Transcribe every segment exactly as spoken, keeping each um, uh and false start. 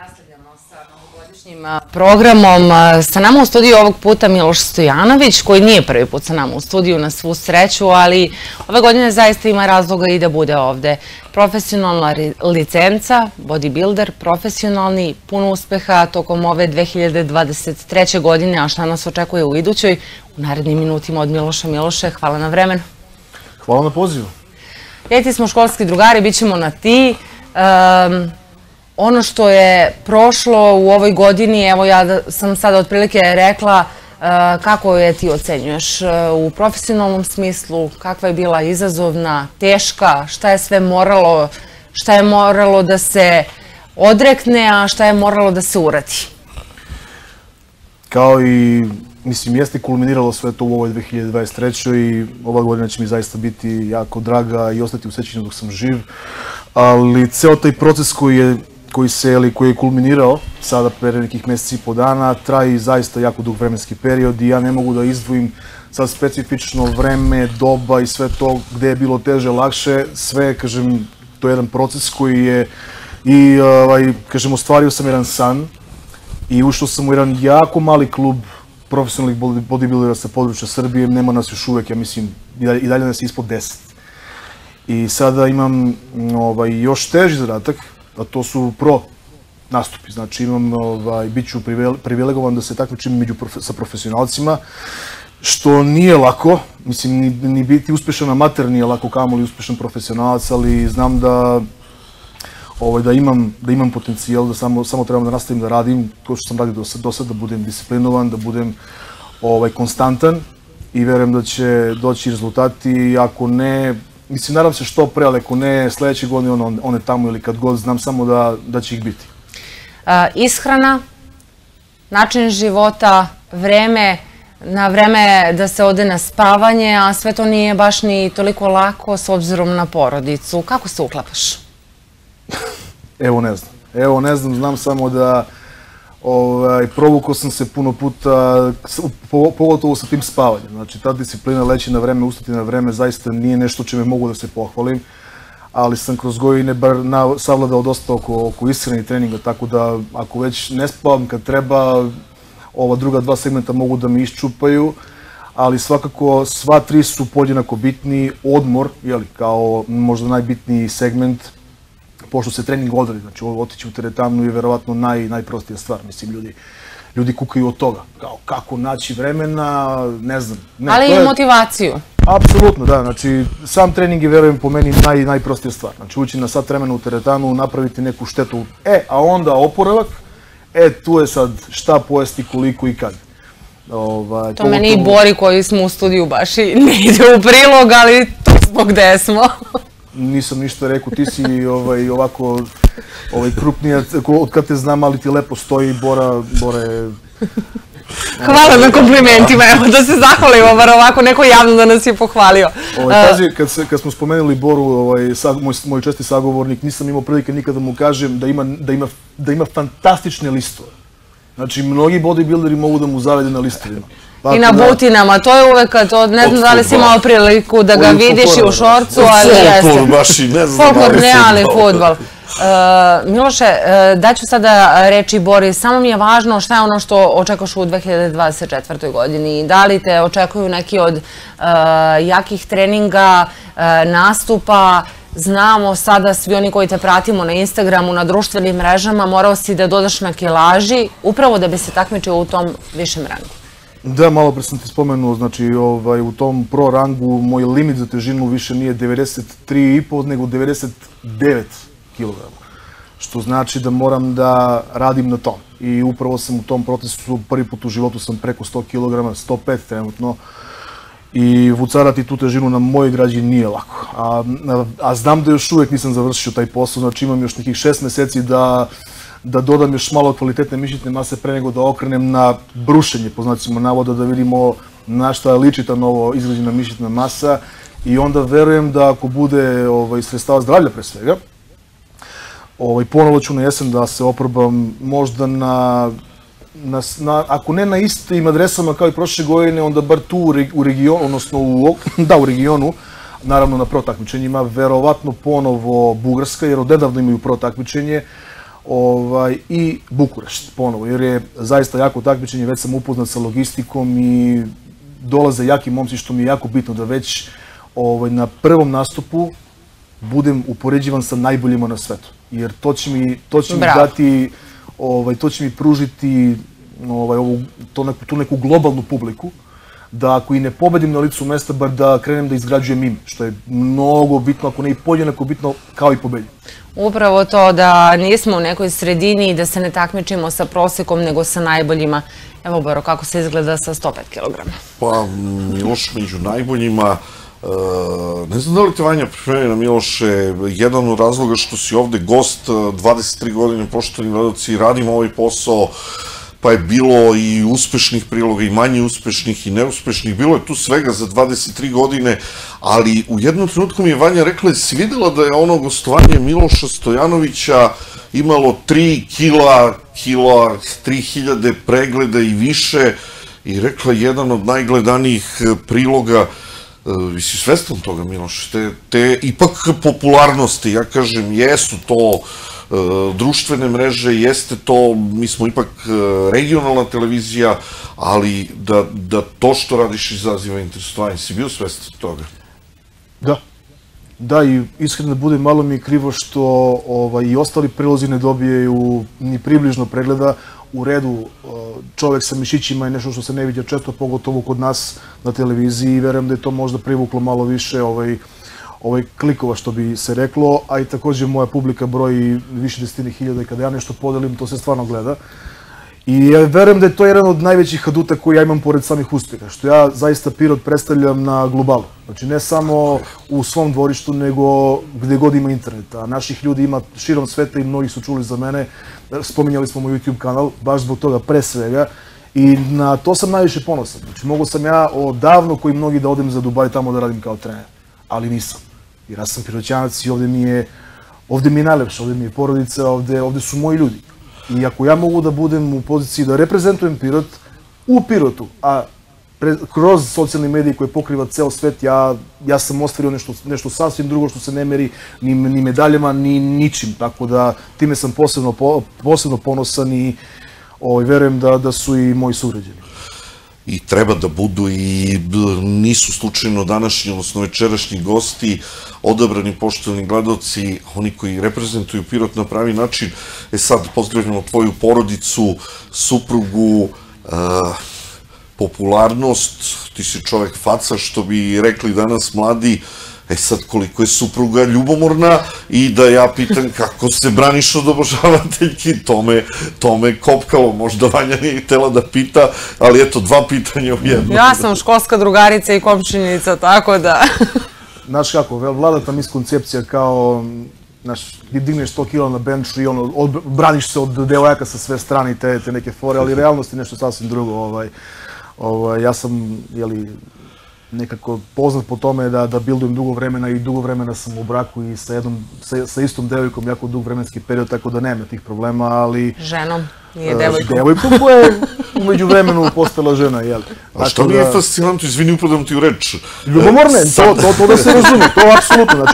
Nastavljamo sa novogodišnjim programom. Sa nama u studiju ovog puta Miloš Stojanović, koji nije prvi put sa nama u studiju, na svu sreću, ali ove godine zaista ima razloga i da bude ovde. Profesionalna licenca, bodybuilder, profesionalni, puno uspeha tokom ove dve hiljade dvadeset treće. godine, a šta nas očekuje u idućoj, u narednim minutima od Miloša. Miloše, hvala na vremenu. Hvala na pozivu. Ja ti smo školski drugari, bit ćemo na ti. Ono što je prošlo u ovoj godini, evo ja sam sada otprilike rekla kako je ti ocenjuješ u profesionalnom smislu, kakva je bila izazovna, teška, šta je sve moralo, šta je moralo da se odrekne, a šta je moralo da se uradi? Kao i, mislim, jeste kulminiralo sve to u ovoj dve hiljade dvadeset trećoj. i ova godina će mi zaista biti jako draga i ostati u sećanju dok sam živ, ali ceo taj proces koji je koji se, ili koji je kulminirao sada pre nekih meseci i po dana, traji zaista jako dug vremenski period i ja ne mogu da izdvojim sad specifično vreme, doba i sve to gde je bilo teže, lakše, sve, kažem, to je jedan proces koji je i, kažem, ostvario sam jedan san i ušao sam u jedan jako mali klub profesionalnih bodybuildera sa područja Srbije, nema nas još uvek, ja mislim, i dalje nas je ispod deset. I sada imam još teži zadatak, a to su pro nastupi. Znači, imam, bit ću privilegovan da se takmičim sa profesionalcima, što nije lako. Mislim, ni biti uspešan amater nije lako, kamoli uspešan profesionalac, ali znam da da imam potencijal, da samo trebam da nastavim da radim, to što sam radio do sada, da budem disciplinovan, da budem konstantan i verujem da će doći rezultati, ako ne, mislim, nadam se što pre, ali ako ne sledeće godine, one tamo ili kad god, znam samo da će ih biti. Ishrana, način života, vreme, na vreme da se ode na spavanje, a sve to nije baš ni toliko lako s obzirom na porodicu. Kako se uklapaš? Evo ne znam. Evo ne znam, znam samo da provukao sam se puno puta, pogotovo sa tim spavanjem. Znači, ta disciplina, leći na vreme, ustati na vreme, zaista nije nešto čime mogu da se pohvalim, ali sam kroz godine bar savladao dosta oko ishrane i treninga, tako da ako već ne spavam kad treba, ova druga dva segmenta mogu da me iščupaju, ali svakako sva tri su podjednako bitni. Odmor, kao možda najbitniji segment, pošto se trening odradi, znači otići u teretanu je verovatno najprostija stvar, mislim, ljudi ljudi kukaju od toga, kao kako naći vremena, ne znam. Ali i motivaciju. Apsolutno, da, znači sam trening je, verujem, po meni najprostija stvar, znači ući na sat vremena u teretanu, napraviti neku štetu, e, a onda oporavak, e, tu je sad šta pojesti, koliko i kad. To meni i Bori koji smo u studiju baš i ne ide u prilog, ali to smo gde smo. Nisam ništa rekao, ti si ovako krupnija, od kad te znam, ali ti lepo stoji. Bora je... Hvala na komplimentima, evo da se zahvalimo, bar ovako neko javno da nas je pohvalio. Pazi, kad smo spomenuli Boru, moj česti sagovornik, nisam imao prilike nikada da mu kažem da ima fantastične listove. Znači, mnogi bodybuilderi mogu da mu zavede na listovima. I na butinama, to je uvek, ne znam da li si imao priliku da ga vidiš i u šorcu, ali jeste. Folklor baš i ne znam da li Folklor ne, ali fudbal. Miloše, daću sada reći Bori, samo mi je važno šta je ono što očekaš u dve hiljade dvadeset četvrtoj. godini. Da li te očekuju neki od jakih treninga, nastupa? Znamo sada, svi oni koji te pratimo na Instagramu, na društvenim mrežama, morao si da dodaš na kilaži, upravo da bi se takmičio u tom višem rangu. Da, malo pre sam ti spomenuo, znači u tom pro rangu moj limit za težinu više nije devedeset tri i po, nego devedeset devet kilograma. Što znači da moram da radim na tom. I upravo sam u tom procesu, prvi put u životu sam preko sto kilograma, sto pet trenutno. I vucarati tu težinu na mojoj građi nije lako. A znam da još uvek nisam završio taj posao, znači imam još nekih šest meseci da da dodam još malo kvalitetne mišićne mase pre nego da okrenem na brušenje, po znacima navoda, da vidimo na šta liči ta novo izgrađena mišićna masa i onda verujem da ako bude sredstava zdravlja pre svega, ponovo ću na jesen da se oprobam možda na, ako ne na istim adresama kao i prošle godine, onda bar tu u regionu, odnosno da u regionu, naravno na pro takmičenjima, verovatno ponovo Bugarska, jer odedavno imaju pro takmičenje. i Bukurešt ponovo, jer je zaista jako takmičenje, već sam upoznat sa logistikom i dolaze jaki momci, što mi je jako bitno da već na prvom nastupu budem upoređivan sa najboljima na svetu, jer to će mi dati, to će mi pružiti tu neku globalnu publiku, da ako i ne pobedim na licu mesta, bar da krenem da izgrađujem ime, što je mnogo bitno, ako ne i podjednako bitno, kao i pobedim. Upravo to da nismo u nekoj sredini i da se ne takmičimo sa prosekom, nego sa najboljima. Evo, Boro, kako se izgleda sa sto pet kilograma? Pa, Miloš među najboljima, ne znam da li te Vanja pripremljena, Miloše, jedan od razloga što si ovde gost, dvadeset tri godine, poštovani gledalci, radimo ovaj posao, pa je bilo i uspešnih priloga i manje uspešnih i neuspešnih, bilo je tu svega za dvadeset tri godine, ali u jednom trenutku mi je Vanja rekla da si videla da je ono gostovanje Miloša Stojanovića imalo tri kila, kila, tri hiljade pregleda i više, i rekla jedan od najgledanijih priloga. Vi si svestan toga, Miloš, te ipak popularnosti, ja kažem, jesu to društvene mreže, jeste to, mi smo ipak regionalna televizija, ali da to što radiš izaziva interesovanje. Si bio svestan toga? Da. Da, i iskreno da bude, malo mi je krivo što i ostali prilozi ne dobijaju ni približno pregleda. U redu, čovek sa mišićima je nešto što se ne vidio često, pogotovo kod nas na televiziji, i verujem da je to možda privuklo malo više klikova, što bi se reklo, a i takođe moja publika broji više desetine hiljada i kada ja nešto podelim, to se stvarno gleda. I ja verujem da je to jedan od najvećih aduta koji ja imam pored samih uspeha, što ja zaista Pirot predstavljam na globalu. Znači ne samo u svom dvorištu, nego gde god ima interneta. Naših ljudi ima širom sveta i mnogi su čuli za mene. Spominjali smo moj YouTube kanal, baš zbog toga pre svega. I na to sam najviše ponosan. Znači mogu sam ja odavno, koji mnogi, da odem za Dubaj tamo da radim kao trener. Ali nisam. Jer ja sam Piroćanac i ovde mi je ovde mi je najlepše, ovde mi je porodica, ovde su moji ljudi. I ako ja mogu da budem u poziciji da reprezentujem Pirot u Pirotu, a kroz socijalne medije koje pokriva ceo svet, ja sam ostvario nešto sasvim drugo što se ne meri ni medaljama, ni ničim. Tako da time sam posebno ponosan i verujem da su i moji sugrađani. I treba da budu, i nisu slučajno današnji, odnosno večerašnji gosti, odabrani poštovani gledalci, oni koji reprezentuju Pirot na pravi način. E sad, pozdravljamo tvoju porodicu, suprugu, popularnost, ti si čovek faca, što bi rekli danas mladi. E sad, koliko je supruga ljubomorna, i da ja pitam kako se braniš od obožavateljki, to me kopkalo, možda Vanja nije htela da pita, ali eto, dva pitanja u jednom. Ja sam školska drugarica i komšinica, tako da... Znaš kako, vlada ta miskoncepcija kao, znaš, digneš sto kila na benču i braniš se od devojaka sa sve strane i te neke fore, ali realnost je nešto sasvim drugo. Ja sam, jeli, nekako poznat po tome da bildujem dugo vremena i dugo vremena sam u braku i sa istom devojkom jako dug vremenski period, tako da nema tih problema, ali... Ženom, nije devojkom. Devojkom koja je umeđu vremenu postala žena, jel? A što mi je fascinantno, izvini, upadam ti u reč. Ljubomorne, to da se razume, to apsolutno, znači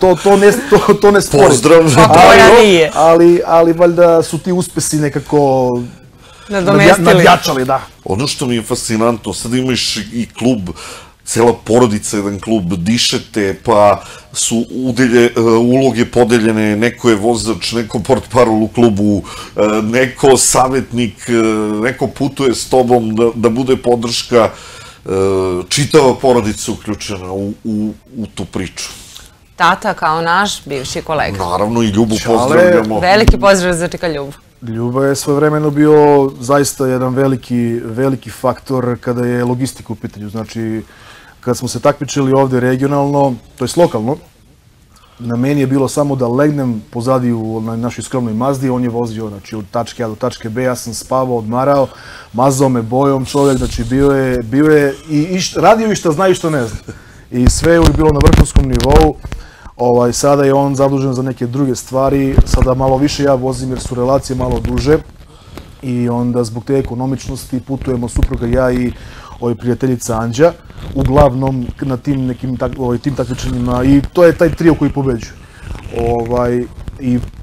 to ne sporim. Pozdrav. Pa to ja nije. Ali valjda su ti uspesi nekako... Nadomestili. Nadjačali, da. Ono što mi je fascinantno, sad imaš i klub, cela porodica, jedan klub, dišete, pa su uloge podeljene, neko je vozač, neko portparol u klubu, neko savjetnik, neko putuje s tobom da bude podrška, čitava porodica uključena u tu priču. Tata kao naš bivši kolega. Naravno, i Ljubu pozdravljamo. Veliki pozdrav za čika Ljubu. Ljuba je svojevremeno bio zaista jedan veliki faktor kada je logistika u pitanju. Znači, kad smo se takmičili ovde regionalno, to je lokalno, na meni je bilo samo da legnem pozadi u našoj skromnoj Mazdi, on je vozio od tačke A do tačke B, ja sam spavao, odmarao, mazao me bojom čovjek, znači bio je i radio i šta zna i što ne zna. I sve je bilo na vrhunskom nivou. Sada je on zadužen za neke druge stvari, sada malo više ja vozim jer su relacije malo duže i onda zbog te ekonomičnosti putujemo supruga, ja i prijateljica Anđa, uglavnom na tim nekim takmičenjima, i to je taj trio koji pobeđuje. I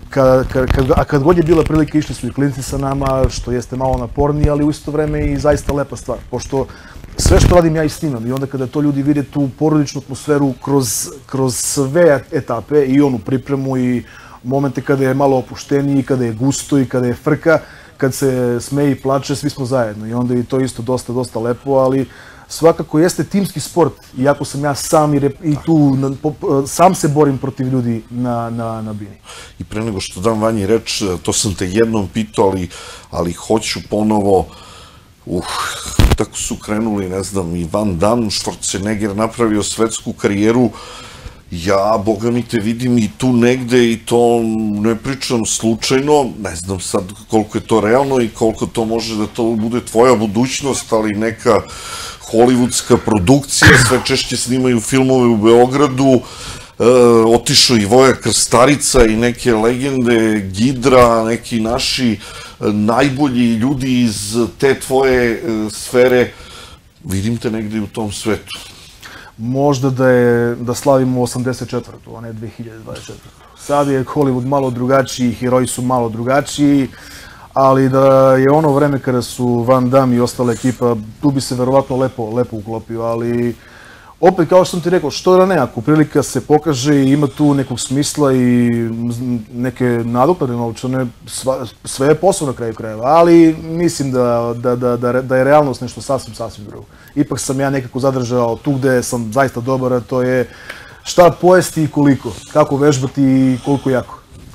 a kad god je bila prilika išli su i klinci sa nama, što jeste malo napornije, ali u isto vreme i zaista lepa stvar, pošto sve što radim ja i snimam i onda kada to ljudi vide tu porodičnu atmosferu kroz sve etape i onu pripremu i momente kada je malo opušteniji, kada je gusto i kada je frka, kad se smeje i plače, svi smo zajedno i onda je to isto dosta, dosta lepo, ali svakako jeste timski sport, iako sam ja sam i tu sam se borim protiv ljudi na bini. I pre nego što dam Vanji reč, to sam te jednom pitao, ali hoću ponovo, uh, tako su krenuli, ne znam, i Van Damme, Schwarzenegger napravio svetsku karijeru, ja, boga mi te vidim i tu negde i to ne pričam slučajno, ne znam sad koliko je to realno i koliko to može da to bude tvoja budućnost, ali neka hollywoodska produkcija, sve češće snimaju filmove u Beogradu, otišao i Voja Krstarica i neke legende, Gidra, neki naši najbolji ljudi iz te tvoje sfere, vidim te negde u tom svetu. Možda da slavimo osamdeset četvrtu, a ne dve hiljade dvadeset četvrtu. Sad je Hollywood malo drugačiji, heroji su malo drugačiji, ali da je ono vreme kada su Van Damme i ostala ekipa, tu bi se verovatno lepo uklopio, ali opet, kao što sam ti rekao, što da ne, ako prilika se pokaže i ima tu nekog smisla i neke nadoknade novčane, sve je posao na kraju krajeva, ali mislim da je realnost nešto sasvim, sasvim drugo. Ipak sam ja nekako zadržao tu gde sam zaista dobar, a to je šta pojesti i koliko, kako vežbati i koliko jako.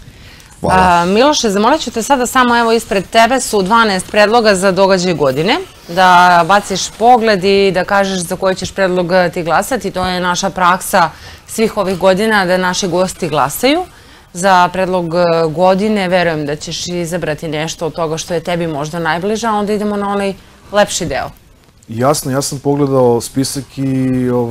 Miloše, zamolit ću te sada samo, evo ispred tebe su dvanaest predloga za događaj godine, da baciš pogled i da kažeš za koji ćeš predlog ti glasati. To je naša praksa svih ovih godina da naši gosti glasaju za predlog godine. Verujem da ćeš izabrati nešto od toga što je tebi možda najbliže, a onda idemo na onaj lepši deo. Jasno, ja sam pogledao spisak i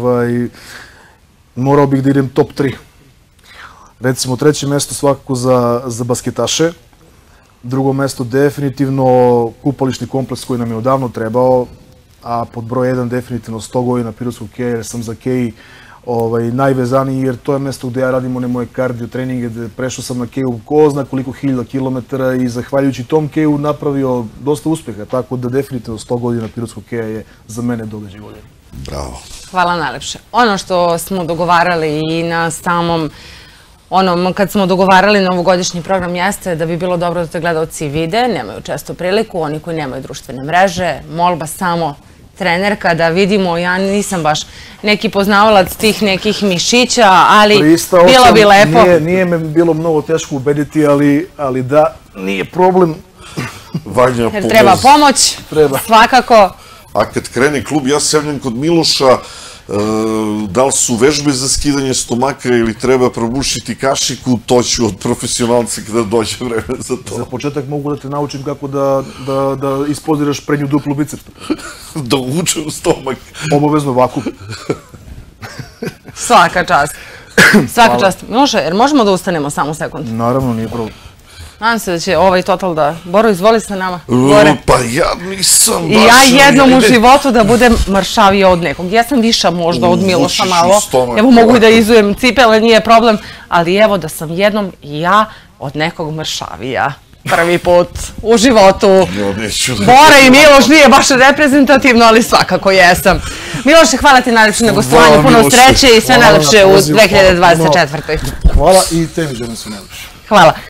morao bih da idem top tri. Recimo, treće mesto svakako za basketaše, drugo mesto definitivno kupališni kompleks koji nam je odavno trebao, a pod broj jedan definitivno sto godina pirotskog keja, jer sam za kej najvezaniji, jer to je mesto gde ja radim one moje kardio treninge, gde prešao sam na keju ko zna koliko hiljada kilometara i zahvaljujući tom keju napravio dosta uspeha, tako da definitivno sto godina pirotskog keja je za mene događaj godine. Bravo. Hvala najlepše. Ono što smo dogovarali i na samom Ono, kad smo dogovarali novogodišnji program jeste da bi bilo dobro da te gledalci vide, nemaju često priliku, oni koji nemaju društvene mreže, molba samo trenerka da vidimo, ja nisam baš neki poznavalac tih nekih mišića, ali bilo bi lepo. Nije me bilo mnogo teško ubediti, ali da, nije problem. Jer treba pomoć, svakako. A kad krene klub, ja se javljam kod Miloša, da li su vežbe za skidanje stomaka ili treba probušiti kašiku, to ću od profesionalca kada dođe vreme za to. Za početak mogu da te naučim kako da ispoziraš prednju duplu bicepsu. Da uvučem stomak. Obavezno vakuum. Svaka čast. Svaka čast. Miloše, jer možemo da ustanemo samo sekund? Naravno, nije problem. Nadam se da će ovaj total da... Boro, izvoli sa nama. Pa ja nisam baš... I ja jednom u životu da budem mršavija od nekog. Ja sam viša možda od Miloša malo. Evo mogu i da izujem cipele, nije problem. Ali evo da sam jednom ja od nekog mršavija. Prvi put u životu. Bora i Miloš nije baš reprezentativno, ali svakako jesam. Miloše, hvala ti najlepše na gostovanju. Puno sreće i sve najlepše u dve hiljade dvadeset četvrtoj. Hvala i tebi želim sve najlepše. Hvala.